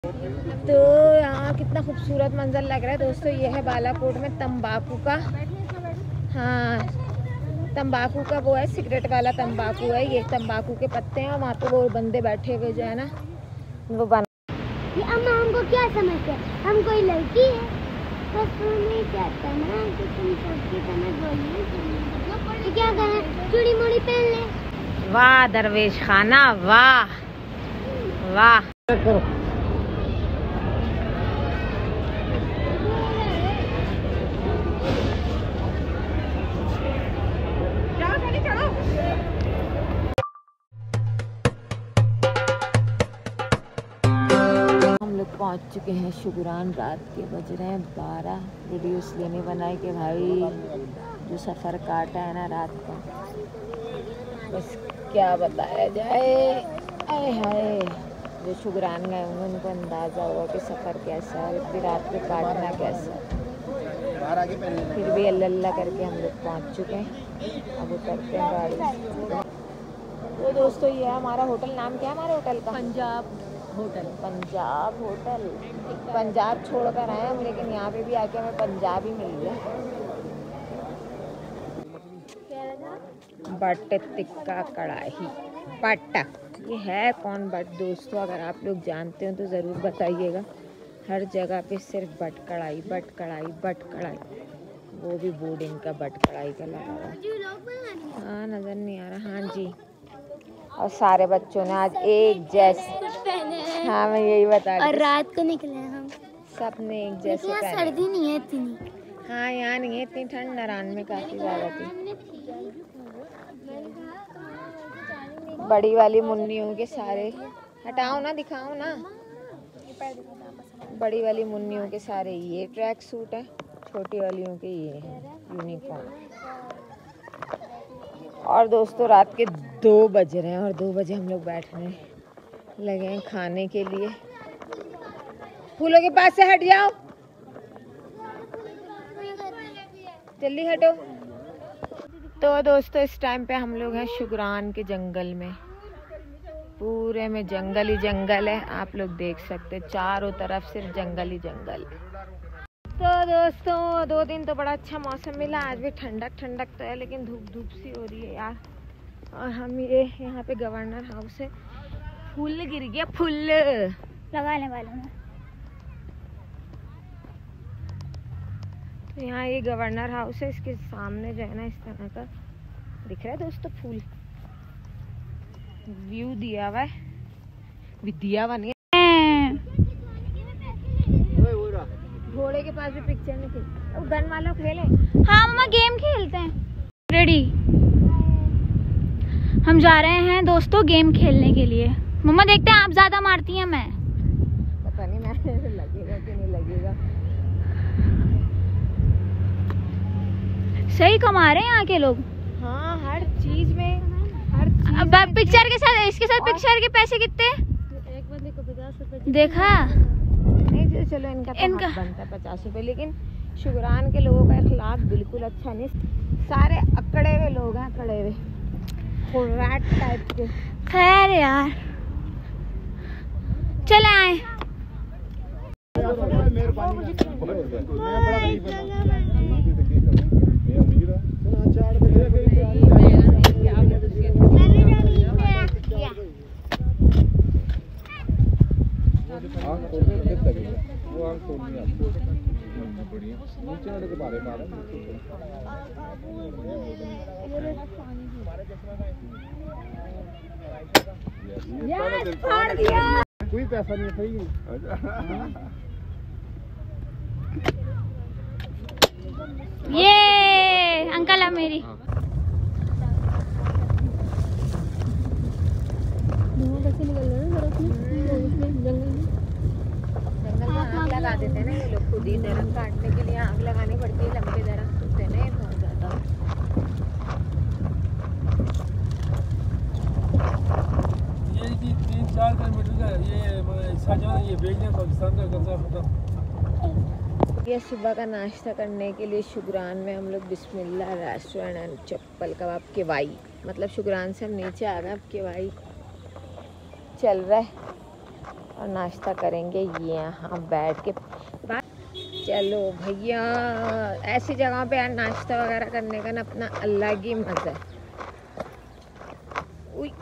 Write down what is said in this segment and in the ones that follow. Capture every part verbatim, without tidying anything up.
तो यहाँ कितना खूबसूरत मंजर लग रहा है दोस्तों। ये है बालाकोट में तंबाकू का, हाँ तंबाकू का वो है, सिगरेट वाला तंबाकू है। ये तंबाकू के पत्ते हैं और वहाँ पे वो बंदे बैठे हुए जो है ना वो बना। ये अम्मा हमको क्या समझते हैं, हम कोई लड़की है बस नहीं चाहता ना कि तुम सबकी समझ बोलिए तो क्या करें, चूड़ी मूड़ी पहन ले। वाह दरवेश खाना, वाह वाह। पहुंच चुके हैं शुगरान। रात के बज रहे हैं बारह। वीडियो इसलिए नहीं बनाई कि भाई जो सफ़र काटा है ना रात का, बस क्या बताया जाए। आए हाय, जो शुगरान गए होंगे उनको अंदाज़ा होगा कि सफ़र कैसा है, इतनी रात को काटना कैसा है। फिर भी अल्लाह अल्लाह करके हम लोग पहुँच चुके हैं। अब उतरते हैं गाड़ी से। तो दोस्तों ये है हमारा होटल। नाम क्या है हमारे होटल का? पंजाब होटल। पंजाब होटल। पंजाब छोड़ कर आए हम, लेकिन यहाँ पे भी आके हमें पंजाब ही मिल गया। बट टिक्का कढ़ाई बट, ये है कौन बट दोस्तों? अगर आप लोग जानते हो तो ज़रूर बताइएगा। हर जगह पे सिर्फ बट कढ़ाई बट कढ़ाई बट कढ़ाई, वो भी बोर्डिंग का बट कढ़ाई का लगा हुआ। हाँ नज़र नहीं आ रहा। हाँ जी। और सारे बच्चों ने आज एक जैसे पहने हैं। हाँ मैं यही बता रही। और रात को निकले हम सब ने एक जैसे पहने। सर्दी नहीं है इतनी। हाँ यहाँ नहीं है इतनी ठंड, नारायण में काफ़ी ज़्यादा थी। बड़ी वाली मुन्नियों के सारे हटाओ ना, दिखाओ ना। बड़ी वाली मुन्नियों के सारे ये ट्रैक सूट है, छोटी वालियों के ये है यूनिफॉर्म। और दोस्तों रात के दो बज रहे हैं और दो बजे हम लोग बैठने लगे हैं खाने के लिए। फूलों के पास से हट जाओ, जल्दी हटो। तो दोस्तों इस टाइम पे हम लोग हैं शुगरान के जंगल में। पूरे में जंगल ही जंगल है, आप लोग देख सकते हैं चारों तरफ सिर्फ जंगल ही जंगल। तो दोस्तों दो दिन तो बड़ा अच्छा मौसम मिला। आज भी ठंडक ठंडक तो है, लेकिन धूप धूप सी हो रही है यार। और हम ये यहाँ पे गवर्नर हाउस है, फूल गिर गया, फूल लगाने वाला हूँ। तो यहाँ ये गवर्नर हाउस है, इसके सामने जो है ना इस तरह का दिख रहा है दोस्तों फूल। व्यू दिया हुआ है, दिया हुआ नहीं है। घोड़े के पास भी पिक्चर नहीं थी। अब गन वाला खेले। हाँ मम्मा गेम खेलते हैं। रेडी, हम जा रहे हैं दोस्तों गेम खेलने के लिए। मम्मा देखते हैं आप ज्यादा मारती हैं, मैं पता नहीं मैं लगेगा कि नहीं लगेगा। सही कमा रहे हैं यहाँ के लोग। हाँ हर चीज में, हर चीज अब पिक्चर के साथ इसके साथ पिक्चर के पैसे कितने? एक बंदे को पचास रुपए। देखा नहीं, चलो इनका तो इनका बनता है पचास रुपए, लेकिन शुगरान के लोगों का अखलाक बिल्कुल अच्छा नहीं। सारे अकड़े हुए लोग हैं, अकड़े हुए खुराट टाइप के। खैर यार चले आए। कोई पैसा नहीं है। ये अंकल है मेरी। लगा देते हैं ना ये लोग खुद ही। दरख्त काटने के लिए आग लगानी पड़ती है, लंबे दरख्त होते हैं ना बहुत ज्यादा। ये तीन चार किलोमीटर का ये ये बेचने पाकिस्तान का कब्जा खत्म। ये सुबह का नाश्ता करने के लिए शुगरान में हम लोग बिस्मिल्लाह रेस्टोरेंट एंड चप्पल कबाब केवाई, मतलब शुगरान से हम नीचे आ गए, अब केवाई चल रहा है। और नाश्ता करेंगे ये यहाँ बैठ के। चलो भैया, ऐसी जगह पे यार नाश्ता वगैरह करने का ना अपना अलग ही मज़ा है। उई।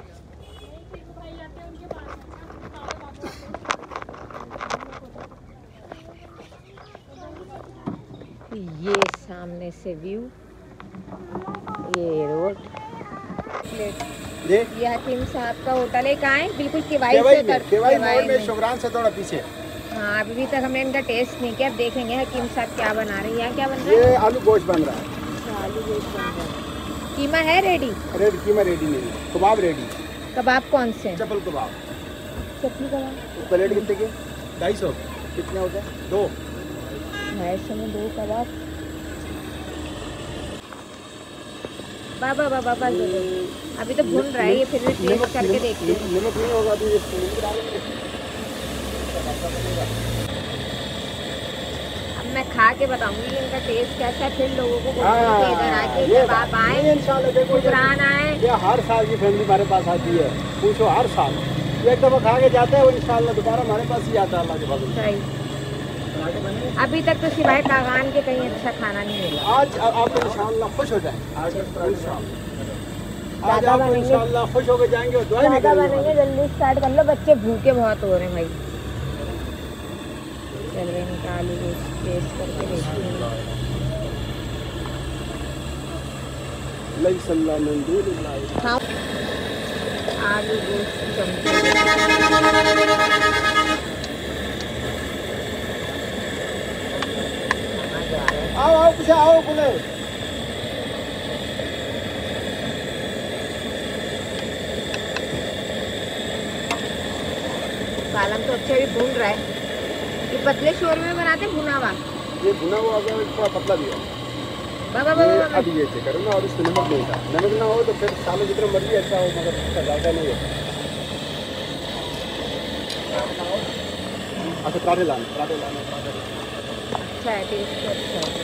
ये सामने से व्यू, ये रोड। ये हकीम साहब का होटल है। कहाँ है? बिल्कुल केवाई से उतर केवाई मोड़ में शुक्रान से थोड़ा पीछे। हाँ, अभी तक हमने इनका टेस्ट नहीं किया। अब देखेंगे हकीम साहब क्या बना रहे हैं। यहाँ क्या बन रहा है? ये आलू गोश्त बन रहा है। अच्छा, आलू गोश्त बन रहा है। कीमा है रेडी? रेडी कीमा रेडी नहीं है, कबाब रेडी। कबाब कौन से? चपल कबाब। चपली कबाब प्लेट कितने के? ढाई सौ। कितने होते हैं? दो ढाई सौ में दो कबाब। बाबा बाबा बस अभी तो भून रहा है ये, फिर भी टेस्ट करके देखते हैं। नमक नहीं होगा अभी। अब मैं खा के बताऊंगी इनका टेस्ट कैसा है, फिर लोगों को बोलूंगी इधर आके जब आप आए इंशाल्लाह। देखो शुक्रान आए। ये हर साल की फैमिली हमारे पास आती है, पूछो हर साल एक दफा खा के जाता है और इंशाल्लाह दोबारा हमारे पास ही आता है अल्लाह के फजल से। सही। अभी तक तो सिवाय कागान के कहीं अच्छा खाना नहीं मिला। आज आप इंशाल्लाह खुश हो जाएंगे। आज इंशाल्लाह आज आप इंशाल्लाह खुश होकर जाएंगे और दुआ भी करेंगे। जल्दी स्टार्ट कर लो, बच्चे भूखे बहुत हो रहे हैं भाई। चल रहे निकाली टेस्ट करके देखते हैं। हाँ, आलू गोश्त आओ आओ पीछे आओ बोले। पालक तो अच्छा भी भून रहा है। ये पतले शोर में बनाते भुना हुआ? ये भुना हुआ गया थोड़ा पतला भी है। बाबा बाबा अभी ये चेक करो ना, और इसमें नमक नहीं था। नमक ना हो तो फिर सालों जितना मर्जी अच्छा हो, मगर इसका ज़्यादा नहीं है। अच्छा पराठे लाने पराठे लाने अच्छा है, टेस्ट अच्छा है।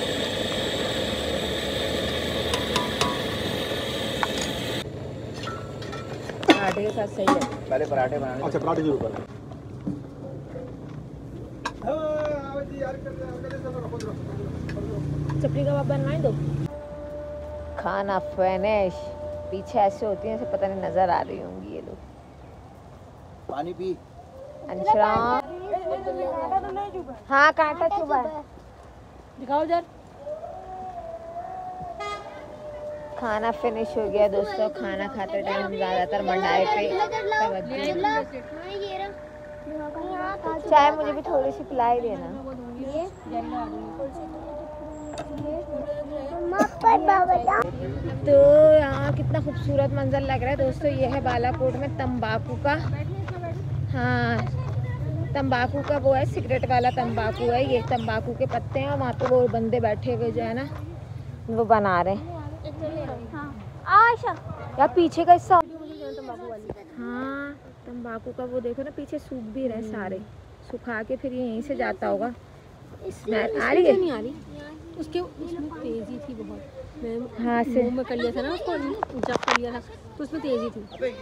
पराठे के साथ सही है। पहले पराठे बनाने। अच्छा पराठे जरूर बनाए। चपली कबाब बनवाए दो। खाना फिनिश। पीछे ऐसे होती हैं जैसे पता नहीं नजर आ रही होंगी ये लोग। पानी पी। अंशरा हाँ कांटा चुभा है, दिखाओ जरा। खाना फिनिश हो गया दोस्तों। खाना खाते टाइम हम ज़्यादातर मंडाई पे चाय मुझे भी थोड़ी सी पिलाई देना। तो यहाँ कितना खूबसूरत मंजर लग रहा है दोस्तों। ये है बालाकोट में तंबाकू का, हाँ तंबाकू का वो है, सिगरेट वाला तंबाकू है ये। तंबाकू के पत्ते हैं और वहाँ पे वो बंदे बैठे हुए जो है ना वो बना रहे हैं। आशा यार पीछे का हिस्सा, हाँ तंबाकू का वो देखो ना, पीछे सूख भी रहे सारे, सुखा के फिर यहीं से जाता होगा। स्मेल आ रही है? नहीं आ रही उसके, उसमें तेजी थी बहुत। मैं हाँ से मुंह में कर लिया था ना उसको, जब कर लिया था तो उसमें तेजी थी।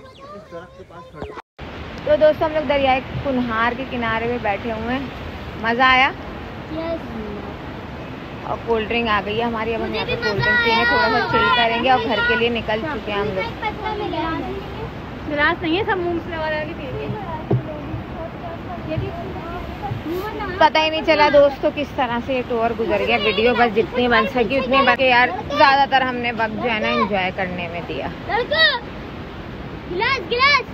तो दोस्तों हम लोग दरियाए कुनहार के किनारे पे बैठे हुए हैं, मज़ा आया। और कोल्ड ड्रिंक आ गई है हमारी। अब हम यहाँ पे कोल्ड ड्रिंक पियेंगे, थोड़ा सा चिल करेंगे और घर के लिए निकल चुके हैं हम लोग। गिलास नहीं है, सब मुंह से लगा के पी रही है। पता ही नहीं चला दोस्तों किस तरह से ये टूर गुजर गया। वीडियो बस जितनी बन सकी उतनी बन के यार, ज़्यादातर हमने वक्त जो है ना एंजॉय करने में दिया। गिलास गिलास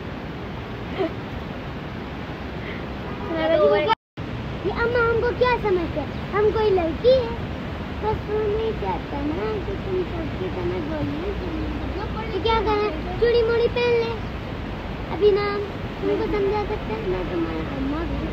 ये अम्मा हमको क्या समझते हैं? हम कोई लड़की है, बस वो नहीं चाहता ना कि तुम सबकी समझ बोलिए। तो क्या करें, चूड़ी मूड़ी पहन ले। अभी ना तुमको समझा सकते हैं ना, तुम्हारा अम्मा भी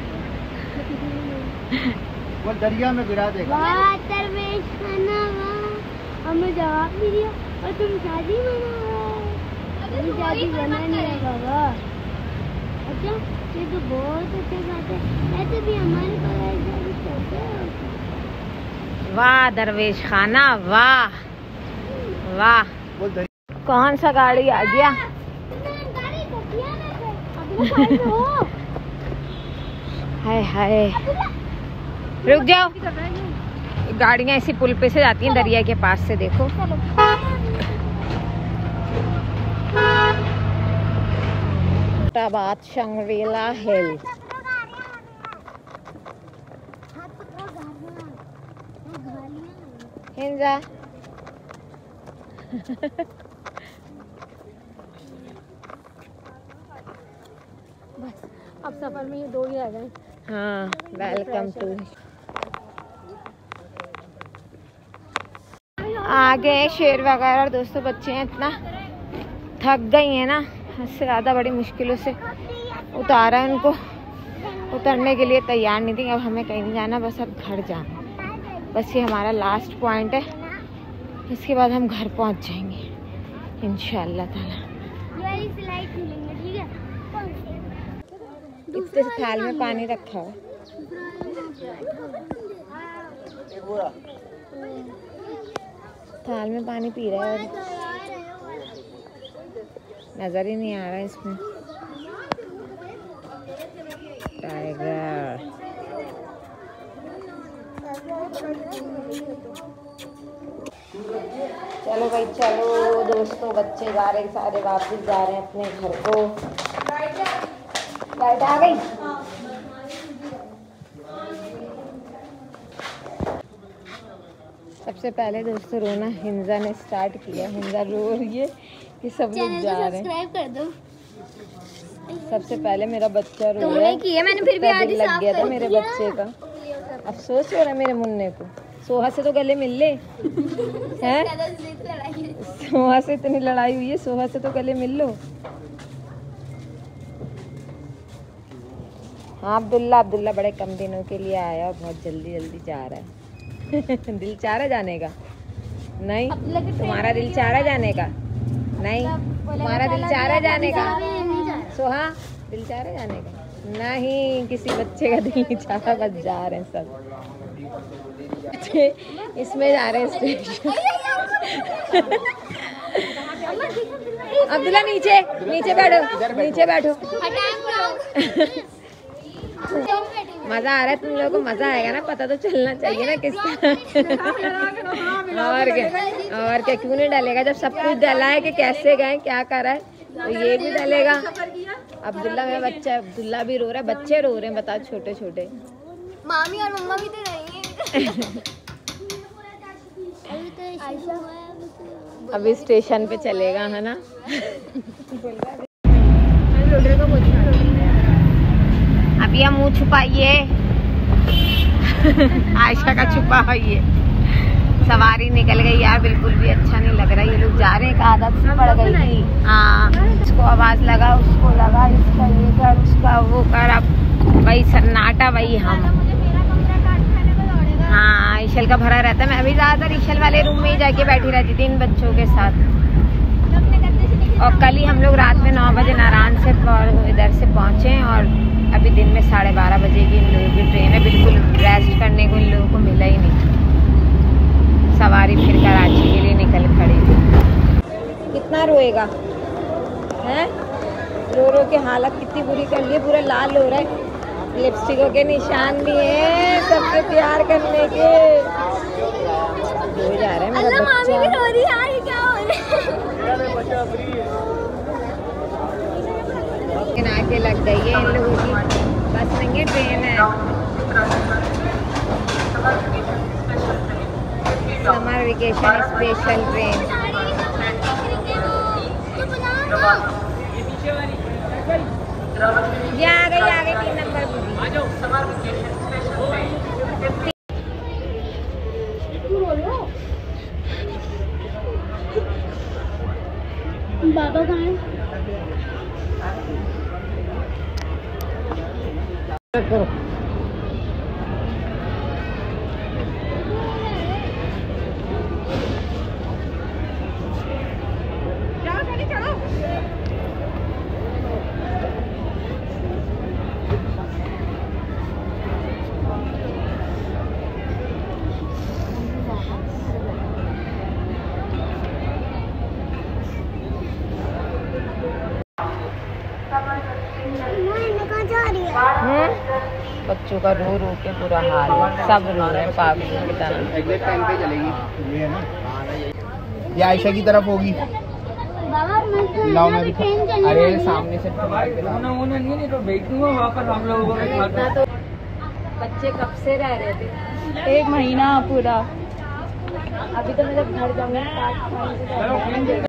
वो दरिया में गिरा देगा। वाह दरवेश खाना वाह, हमें जवाब भी दिया और तुम शादी मना अभी शादी बना नहीं है बाबा। अच्छा ये तो बहुत अच्छी बात है, ऐसे भी हमारे पास। वाह दरवेश खाना, वाह वाह। कौन सा गाड़ी आ गया? हाय हाय, रुक जाओ। गाड़ियाँ इसी पुल पे से जाती हैं दरिया के पास से, देखो। बात शंग्रीला हिल। हिंजा बस अब सफर में ये दो ही रह गए। हाँ, वेलकम टू। आगे शेर वगैरह और दोस्तों बच्चे हैं, इतना थक गई हैं ना, इससे ज़्यादा बड़ी मुश्किलों से उतारा है उनको। उतरने के लिए तैयार नहीं थी। अब हमें कहीं नहीं जाना, बस अब घर जाना। बस ये हमारा लास्ट पॉइंट है, इसके बाद हम घर पहुंच जाएंगे इंशाल्लाह ताला। इतने से थाल में पानी रखा है। थाल में पानी पी रहा है और नजर ही नहीं आ रहा है इसमें। टाइगर चलो भाई चलो दोस्तों, बच्चे जा रहे सारे वापस जा रहे हैं अपने घर को। लाइट आ गई। सबसे पहले दोस्तों रोना हिंजा ने स्टार्ट किया। हिंजा रो रही है कि सब लोग जा रहे हैं। सब्सक्राइब कर दो। सबसे पहले मेरा बच्चा रो रहा तुमने है। किया, मैंने फिर भी आज ही लग साफ गया था कर मेरे दिया। बच्चे का। अफसोस हो रहा है मेरे मुन्ने को। सोहा से तो गले मिल ले हैं। सोहा से इतनी लड़ाई हुई है, सोहा से तो गले मिल लो। हाँ अब्दुल्ला, अब्दुल्ला बड़े कम दिनों के लिए आया और बहुत जल्दी जल्दी जा रहा है। दिल चाह रहा जाने का? नहीं। तुम्हारा दिल चाह रहा जाने का? नहीं। तुम्हारा दिल चाह रहा जाने का? सोहा दिल चाह रहा जाने का? नहीं, किसी बच्चे का दिल नहीं चाह रहा, बस जा रहे हैं सब। इसमें जा रहे हैं स्टेशन। अब्दुल्ला नीचे नीचे बैठो, नीचे बैठो। मजा आ रहा है तुम लोगों को? मजा आएगा ना, पता तो चलना चाहिए ना किसका। और क्या, और क्या, क्यों नहीं डलेगा जब सब कुछ डला है कि कैसे गए क्या करा है, तो ये भी डलेगा। अब्दुल्ला मेरा बच्चा, अब्दुल्ला भी रो रहा है, बच्चे रो रहे हैं, बताओ छोटे छोटे। मामी और मम्मा भी तो रही हैं। अभी स्टेशन पे चलेगा है ना। अभी हम मुँह छुपाइए। आयशा का छुपा हुई सवारी निकल गई यार, बिल्कुल भी अच्छा नहीं लग रहा। ये लोग जा रहे हैं, आदत से पड़ गई थी। हाँ, उसको आवाज लगा, उसको लगा, इसका ये कर, उसका वो कर, अब वही सन्नाटा वही हम। हाँ, ईशल का भरा रहता है। मैं भी ज्यादातर ईशल वाले रूम में ही जाके बैठी रहती थी इन बच्चों के साथ। और कल ही हम लोग रात में नौ बजे नारायण से इधर से पहुंचे और अभी दिन में साढ़े बारह बजे की इन लोगों की ट्रेन है। बिल्कुल रेस्ट करने को इन लोगों को मिला ही नहीं। सवारी फिर कराची के लिए निकल खड़ी थी। कितना रोएगा हैं? रो रो के हालत कितनी बुरी कर ली है, पूरा लाल हो रहा है। लिपस्टिकों के निशान भी हैं सबके प्यार करने के। रो जा रहा है मेरा बच्चा। मामी भी रो रही है यार, ये क्या हो रहा है? आके लग गई है इन लोगों की। बस नहीं है, ट्रेन है। Summer vacation special train. ये आ गई, आ गई तीन नंबर बाबा कहाँ है? करो। कहाँ जा रही है? बच्चों का रो रो के बुरा हाल है, सब रो रहे हैं पागलों की तरह। एग्जैक्ट टाइम पे चलेगी ये है ना। ये आयशा की तरफ होगी। बाबा मैं लाओ मैं भी ट्रेन चलने अरे वाली है। सामने से नहीं तो भेज दूंगा वापस हम लोगों को। तो बच्चे कब से रह रहे थे? एक महीना पूरा। अभी तो मैं जब घर जाऊंगी